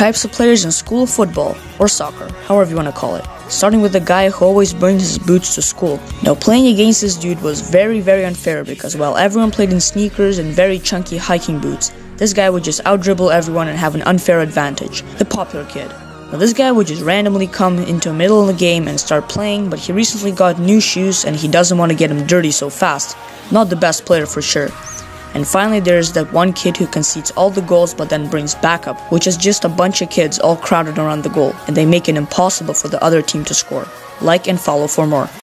types of players in school football, or soccer, however you want to call it. Starting with the guy who always brings his boots to school. Now, playing against this dude was very unfair because while everyone played in sneakers and very chunky hiking boots, this guy would just out-dribble everyone and have an unfair advantage. The popular kid. Now, this guy would just randomly come into the middle of the game and start playing, but he recently got new shoes and he doesn't want to get them dirty so fast. Not the best player for sure. And finally, there's that one kid who concedes all the goals but then brings backup, which is just a bunch of kids all crowded around the goal, and they make it impossible for the other team to score. Like and follow for more.